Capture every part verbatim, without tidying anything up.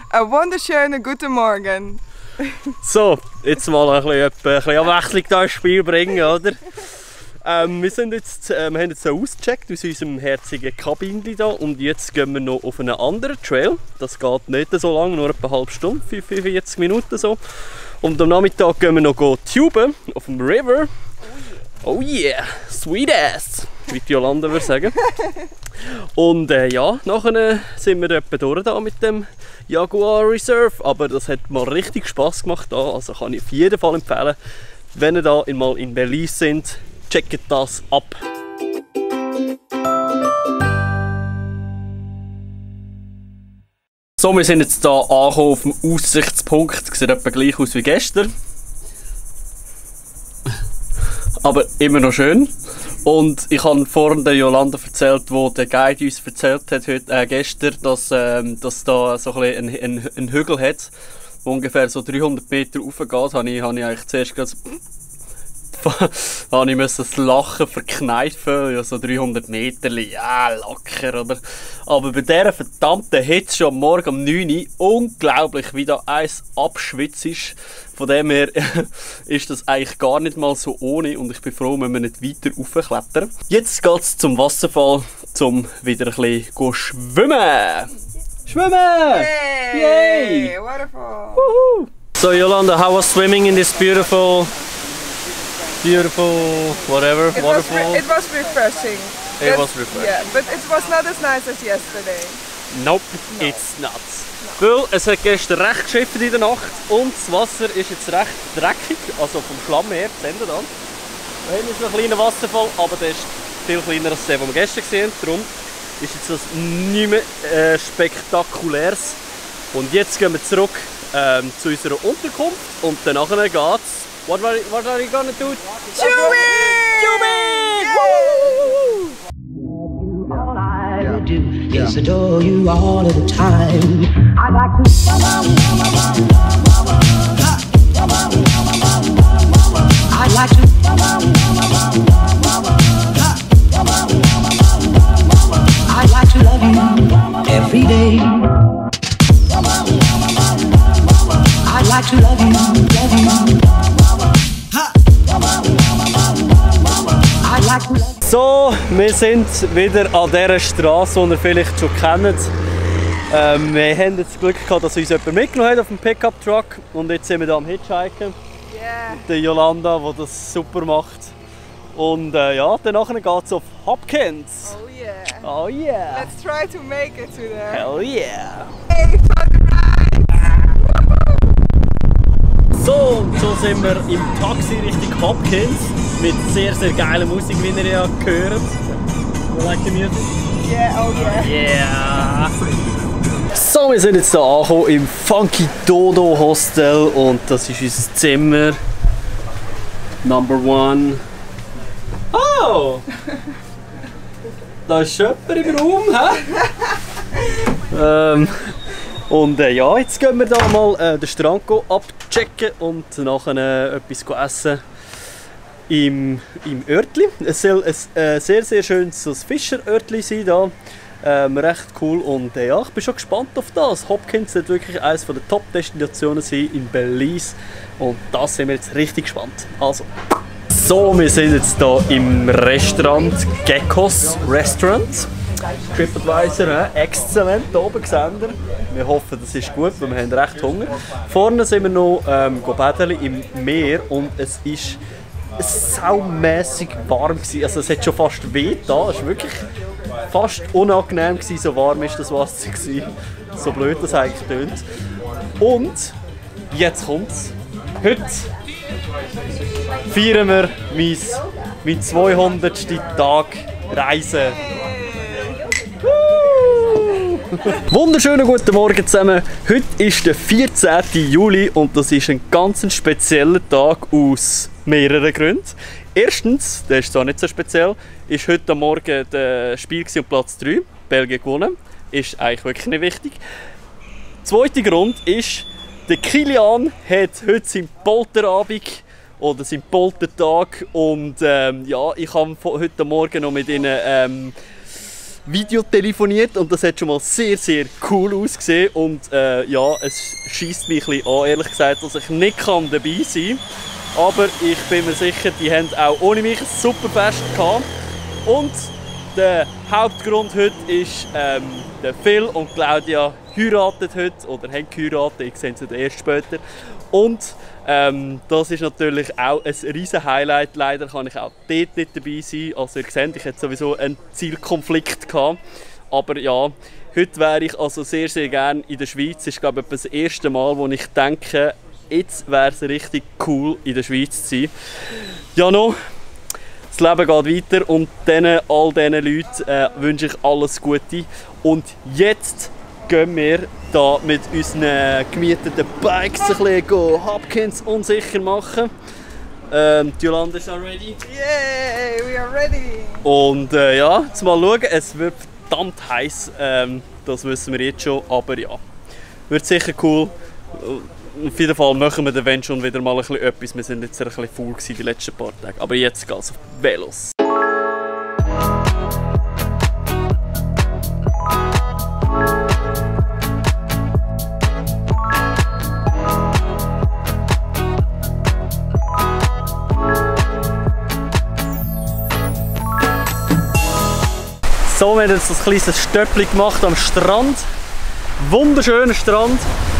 Ein wunderschönen guten Morgen. So, jetzt mal ein bisschen, ein bisschen Abwechslung hier ins Spiel bringen, oder? Ähm, wir, sind jetzt, äh, wir haben jetzt ausgecheckt aus unserem herzigen Kabinchen hier und jetzt gehen wir noch auf einen anderen Trail. Das geht nicht so lange, nur etwa eine halbe Stunde, fünfundvierzig Minuten so. Und am Nachmittag gehen wir noch tuben auf dem River. Oh yeah, sweet ass, wie die Jolanda würde sagen. Und äh, ja, nachher sind wir etwa durch da mit dem Jaguar Reserve. Aber das hat mal richtig Spass gemacht da, also kann ich auf jeden Fall empfehlen, wenn ihr da mal in Belize sind, checkt das ab. So, wir sind jetzt hier angekommen auf dem Aussichtspunkt. Sieht etwa gleich aus wie gestern. Aber immer noch schön. Und ich habe vorhin der Jolanda erzählt, wo der Guide uns erzählt hat heute, äh, gestern, dass, ähm, dass da so ein bisschen einen, einen, einen Hügel hat, der ungefähr so dreihundert Meter raufgeht. Habe ich, habe ich eigentlich zuerst gerade habe ich müssen das Lachen verkneifen, ja, so dreihundert Meter, ja locker, oder? Aber bei dieser verdammten Hitze schon am Morgen um neun Uhr, unglaublich, wie da eins abschwitzt ist. Von dem her ist das eigentlich gar nicht mal so ohne und ich bin froh, wenn wir nicht weiter raufklettern. Jetzt geht es zum Wasserfall, um wieder ein bisschen schwimmen. Schwimmen! Yay! Yay! Waterfall! Woohoo! So Jolanda, how was swimming in this beautiful Beautiful, whatever, It waterfall? Was it was refreshing. It But- was refreshing. Yeah, but it was not as nice as yesterday. Nope, no. It's not. Weil es hat gestern recht geschifft in der Nacht und das Wasser ist jetzt recht dreckig, also vom Schlamm her, seht ihr da. Da hinten ist noch ein kleiner Wasserfall, aber der ist viel kleiner als der, den wir gestern gesehen haben. Darum ist jetzt das nicht mehr äh, spektakuläres. Und jetzt gehen wir zurück ähm, zu unserer Unterkunft und danach geht's. What are, what are you gonna do? Tubing! Tubing! All I would do is adore you all of the time. I like to. I like to. I like to love you every day. I like to love you, love you. I like to love you. So, wir sind wieder an dieser Straße, die ihr vielleicht schon kennt. Ähm, wir haben jetzt das Glück gehabt, dass uns jemand mitgenommen hat auf dem Pickup-Truck. Und jetzt sind wir hier am Hitchhiken. Yeah. Die Jolanda, die das super macht. Und äh, ja, danach geht es auf Hopkins. Oh yeah. Oh yeah! Let's try to make it to there. Hell yeah! Hey, for the ride! So, und so sind wir im Taxi Richtung Hopkins. Mit sehr, sehr geiler Musik, wie ihr ja gehört. You like the music? Yeah, oh yeah. Yeah! So, wir sind jetzt hier angekommen im Funky Dodo Hostel und das ist unser Zimmer. Number one. Oh! Da ist jemand im Raum, hä? ähm, und äh, ja, jetzt gehen wir da mal äh, den Strand abchecken und nachher äh, etwas essen im, im Örtli. Es soll ein äh, sehr, sehr schönes so Fischerörtli sein da. Ähm, recht cool und äh, ja, ich bin schon gespannt auf das. Hopkins wird wirklich eines der Top-Destinationen sein in Belize und da sind wir jetzt richtig gespannt. Also, so, wir sind jetzt hier im Restaurant Geckos Restaurant. TripAdvisor, äh, exzellent, hier oben gesehen. Wir hoffen, das ist gut, weil wir haben recht Hunger. Vorne sind wir noch ähm, baden im Meer und es ist saumässig warm gewesen. Also es hat schon fast weh da. Es war wirklich fast unangenehm gewesen, so warm ist das Wasser gewesen. So blöd das eigentlich tönt. Und jetzt kommt's. Heute feiern wir mein, mein zweihundertsten Tag Reisen. Wunderschönen guten Morgen zusammen. Heute ist der vierzehnten Juli und das ist ein ganz spezieller Tag aus mehreren Gründen. Erstens, der ist zwar nicht so speziell, ist heute Morgen das Spiel um Platz drei, Belgien gewonnen. Ist eigentlich wirklich nicht wichtig. Zweiter Grund ist, der Kilian hat heute seinen Polterabend oder seinen Poltertag und ähm, ja, ich habe heute Morgen noch mit ihnen ähm, Video telefoniert und das hat schon mal sehr, sehr cool ausgesehen. Und äh, ja, es schießt mich ein bisschen an, ehrlich gesagt, dass ich nicht kann dabei sein kann. Aber ich bin mir sicher, die haben auch ohne mich ein super Fest gehabt. Und der Hauptgrund heute ist, ähm, der Phil und Claudia heiraten heute oder haben geheiratet, ich sehe es erst später. Und ähm, das ist natürlich auch ein riesen Highlight. Leider kann ich auch dort nicht dabei sein. Also ihr seht, ich hatte sowieso einen Zielkonflikt gehabt. Aber ja, heute wäre ich also sehr, sehr gerne in der Schweiz. Das ist, glaube ich, das erste Mal, wo ich denke, jetzt wäre es richtig cool, in der Schweiz zu sein. Ja, noch. Das Leben geht weiter und denen, all diesen Leuten äh, wünsche ich alles Gute. Und jetzt gehen wir da mit unseren gemieteten Bikes ein bisschen Hopkins unsicher machen. Ähm, die Yolanda ist auch ready. Yay, we are ready. Und äh, ja, jetzt mal schauen, es wird verdammt heiß, ähm, das wissen wir jetzt schon, aber ja, wird sicher cool. Auf jeden Fall machen wir dann schon wieder mal ein bisschen etwas. Wir sind jetzt ein bisschen faul gewesen die letzten paar Tage. Aber jetzt geht es auf Velos. So, wir haben jetzt ein kleines Stöppli gemacht am Strand. Wunderschöner Strand.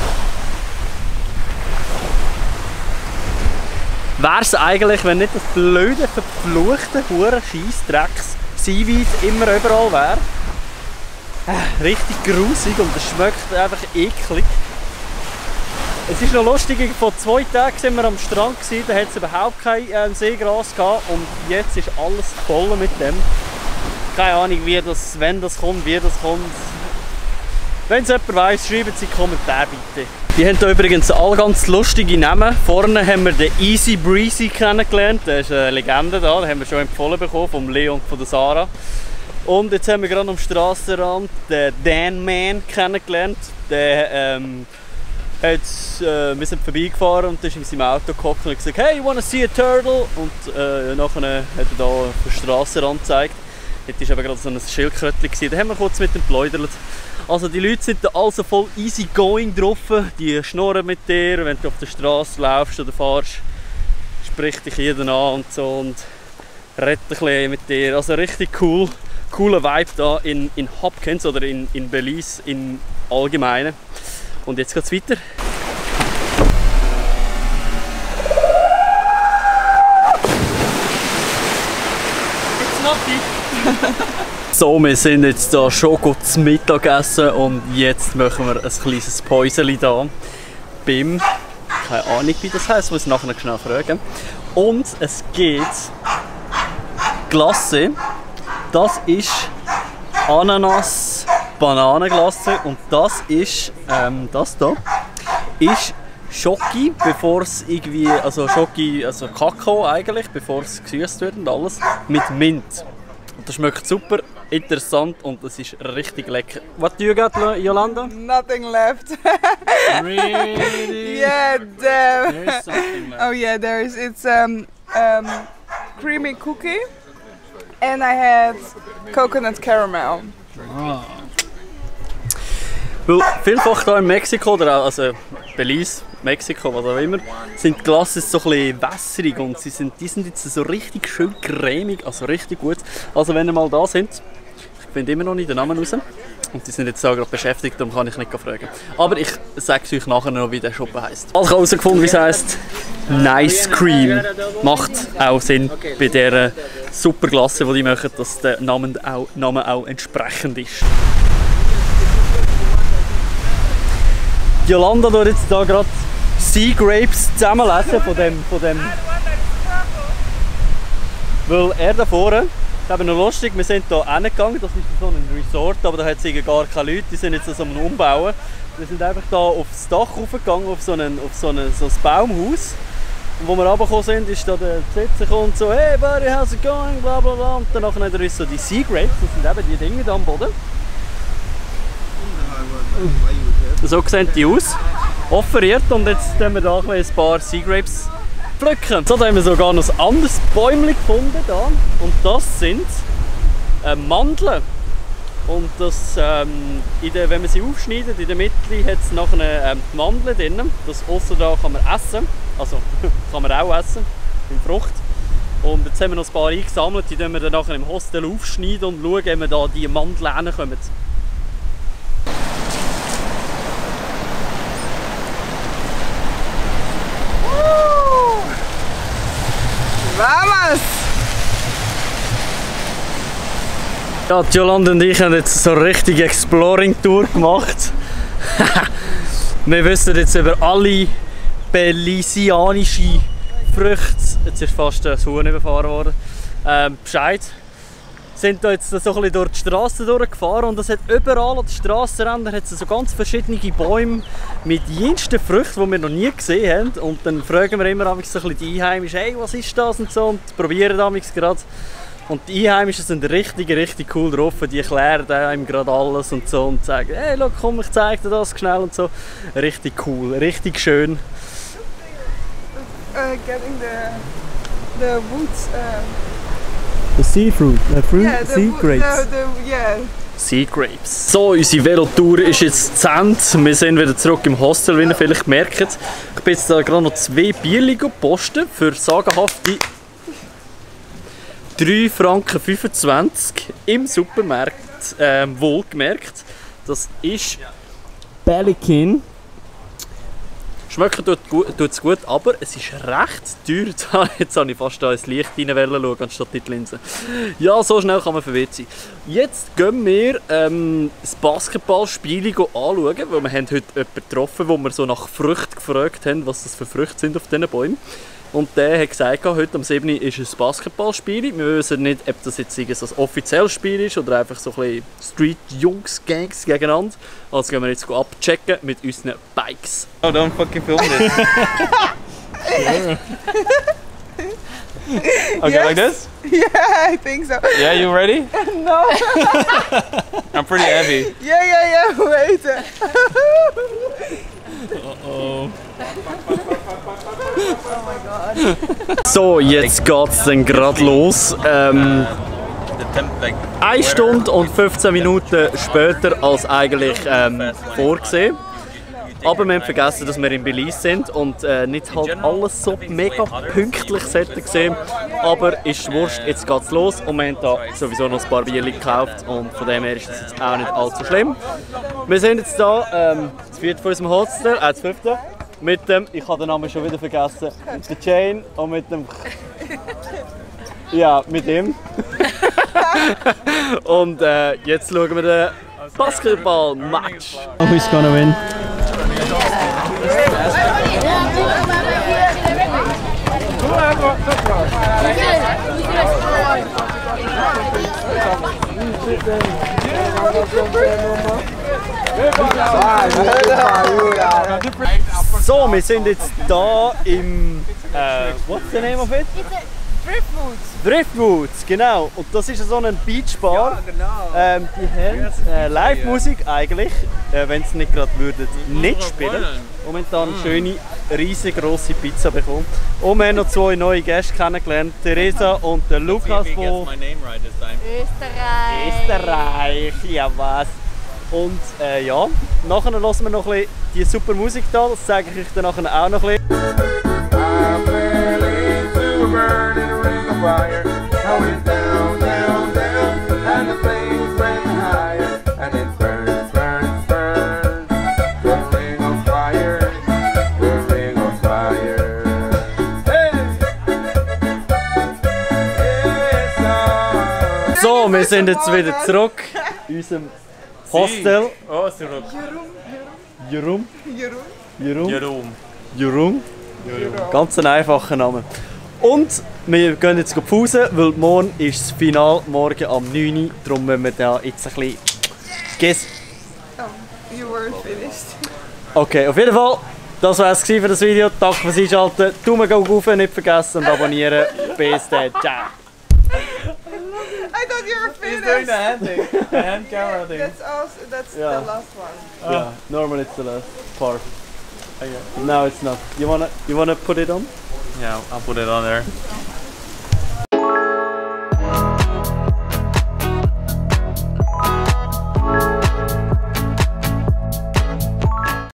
Wäre es eigentlich, wenn nicht das blöde, verfluchte, hure Scheissdrecks Seaweed immer überall wäre. Äh, richtig grusig und es schmeckt einfach eklig. Es ist noch lustig, vor zwei Tagen waren wir am Strand, da hat es überhaupt kein äh, Seegras gehabt und jetzt ist alles voll mit dem. Keine Ahnung, wie das, wenn das kommt, wie das kommt. Wenn es jemand weiss, schreibt es in die Kommentare bitte. Die haben hier übrigens alle ganz lustige Namen. Vorne haben wir den Easy Breezy kennengelernt. Der ist eine Legende da, den haben wir schon empfohlen bekommen vom Leon und von der Sarah. Und jetzt haben wir gerade am Strassenrand den Dan Man kennengelernt. Der, ähm, hat, äh, wir sind vorbeigefahren und ist in seinem Auto gehockt und hat gesagt, hey, you wanna see a turtle? Und äh, nachher hat er da den Strassenrand gezeigt. Dort war aber gerade so ein Schildkrötchen. Da haben wir kurz mit dem geplaudert. Also die Leute sind da also voll easy going drauf. Die schnurren mit dir, wenn du auf der Straße laufst oder fährst. Spricht dich jeder an und so und redet ein bisschen mit dir. Also richtig cool. Cooler Vibe da in, in Hopkins oder in, in Belize im Allgemeinen. Und jetzt geht's weiter. It's not So, wir sind jetzt hier schon zum Mittagessen und jetzt machen wir ein kleines Päuschen hier beim, keine Ahnung wie das heisst, muss ich nachher schnell fragen. Und es gibt Glasse, das ist Ananas Bananenglasse und das ist, ähm, das hier, ist Schoki, bevor es irgendwie, also Schoki, also Kakao eigentlich, bevor es gesüßt wird und alles, mit Mint. Und das schmeckt super, interessant und es ist richtig lecker. What do you got, Yolanda? Nothing left. Really? Yeah, damn. There's something left. Oh yeah, there is. It's um, um, creamy cookie, and I had coconut caramel. Ah. Weil vielfach hier in Mexiko, oder auch, also Belize, Mexiko, was auch immer, sind die Glasses so ein bisschen wässrig und sie sind, die sind jetzt so richtig schön cremig, also richtig gut. Also wenn ihr mal da sind, ich finde immer noch nicht den Namen raus und die sind jetzt auch gerade beschäftigt, darum kann ich nicht fragen. Aber ich sage es euch nachher noch, wie der Shop heisst. Ich habe herausgefunden, wie es heisst. Nice Cream. Macht auch Sinn bei dieser super Glasse, die die machen, dass der Name auch, Name auch entsprechend ist. Yolanda tut jetzt hier gerade Sea Grapes zusammenlesen von dem, von dem. Weil er da vorne, das ist noch lustig, wir sind hier hingegangen, das ist so ein Resort, aber da hat es gar keine Leute, die sind jetzt so am Umbauen. Wir sind einfach hier aufs Dach raufgegangen, auf so, einen, auf so, einen, so ein Baumhaus. Und wo wir runtergekommen sind, ist da der Besitzer und so, hey buddy, how's it going, bla bla bla. Und danach hat er uns so die Sea Grapes, das sind eben die Dinge da am Boden. So sehen die aus, offeriert und jetzt haben wir hier ein paar Sea Grapes pflücken. So, da haben wir sogar noch ein anderes Bäumchen gefunden da. Und das sind äh, Mandeln. Und das, ähm, in der, wenn man sie aufschneidet, in der Mitte hat es nachher ähm, die Mandeln drin. Das aussen da kann man essen, also kann man auch essen, in Frucht. Und jetzt haben wir noch ein paar eingesammelt, die können wir dann nachher im Hostel aufschneiden und schauen, ob wir da die Mandeln hinkommen. Vamos! Ja, Jolanda und ich haben jetzt so eine richtige Exploring-Tour gemacht. Wir wissen jetzt über alle belizianischen Früchte, jetzt ist fast das Huhn überfahren worden, ähm, Bescheid. Wir sind da jetzt so ein bisschen durch die Straße durchgefahren und es hat überall an den Strassenrändern hat es so ganz verschiedene Bäume mit jensten Früchten, die wir noch nie gesehen haben. Und dann fragen wir immer so ein bisschen die Einheimischen, hey, was ist das und so, und probieren damals gerade. Und die Einheimischen sind richtig, richtig cool drauf, die erklären einem gerade alles und so und sagen, hey, schau, komm, ich zeig dir das schnell und so. Richtig cool, richtig schön. Uh, getting the the woods. Uh, The sea fruit, uh, fruit yeah, the, sea wo- grapes. The, the, yeah. Sea Grapes. So, unsere Velotour ist jetzt zu Ende. Wir sind wieder zurück im Hostel, wie ihr vielleicht merkt. Ich bin jetzt da gerade noch zwei Bierchen gepostet für sagenhafte drei Franken fünfundzwanzig im Supermarkt, ähm, wohlgemerkt. Das ist Pelican. Schmecken tut gut, tut's gut, aber es ist recht teuer. Jetzt habe ich fast da ins Licht reinschauen, anstatt in die Linse. Ja, so schnell kann man verwirrt sein. Jetzt gehen wir ähm, das Basketballspiel anschauen, weil wir haben heute jemanden getroffen, wo wir so nach Früchten gefragt haben, was das für Früchte sind auf diesen Bäumen. Und der hat gesagt, heute am siebten ist ein Basketballspiel. Wir wissen nicht, ob das jetzt ein offizielles Spiel ist oder einfach so ein bisschen Street-Jungs-Gangs gegeneinander. Also gehen wir jetzt abchecken mit unseren Bikes. Oh, don't fucking film this. Okay, Yes. like this? Yeah, I think so. Yeah, you ready? No. I'm pretty heavy. Yeah, yeah, yeah. Wait. So, jetzt geht's dann gerade los. Ähm, The temp, like, eine Stunde und fünfzehn Minuten später als eigentlich ähm, vorgesehen. Aber wir haben vergessen, dass wir in Belize sind und äh, nicht halt alles so mega pünktlich sollten sehen. Aber ist wurscht, jetzt geht's los und wir haben da sowieso noch ein paar Bierchen gekauft und von dem her ist das jetzt auch nicht allzu schlimm. Wir sind jetzt da, ähm, das vierte von unserem Hostel, äh, das fünfte, mit dem, ich habe den Namen schon wieder vergessen, mit der Jane und mit dem... Ja, mit ihm. Und äh, jetzt schauen wir den Basketball-Match. Who's gonna win? So, wir sind jetzt da im... Äh, what's the name of it? Driftwoods. Driftwoods, genau. Und das ist so ein Beachbar. Ähm, die haben äh, Live-Musik eigentlich, äh, wenn sie nicht gerade würden, nicht spielen. Und wir haben dann eine schöne, riesengroße Pizza bekommen. Und wir haben noch zwei neue Gäste kennengelernt, Theresa und der Lukas von Österreich. Österreich. Ja was. Und äh, ja, nachher hören wir noch ein bisschen die super Musik da, das zeige ich euch dann nachher auch noch ein bisschen. Fire, how it's down, down, down, and the flames burn higher, and it burns, burns, burns. The ring of fire, the ring of fire. Hey! Yes, So, wir sind jetzt wieder zurück in unserem Hostel. Oh, zurück. Jerum. Jeroen. Jerum. Jeroen. Jerum. Ganz ein einfacher Name. Und wir gehen jetzt pausen, weil morgen ist das Finale, morgen am neun Uhr. Darum müssen wir da jetzt ein bisschen... Guess. Oh, you weren't finished. Okay, auf jeden Fall, das war es für das Video. Danke fürs Einschalten. Daumen rauf, nicht vergessen und abonnieren. Bis dann. Ciao. I thought you were He's doing finished. the hand thing, the hand camera thing. That's also that's Yeah. the last one. Yeah, normally it's the last part. Now it's not. You wanna, you wanna put it on? Yeah, I'll put it on there.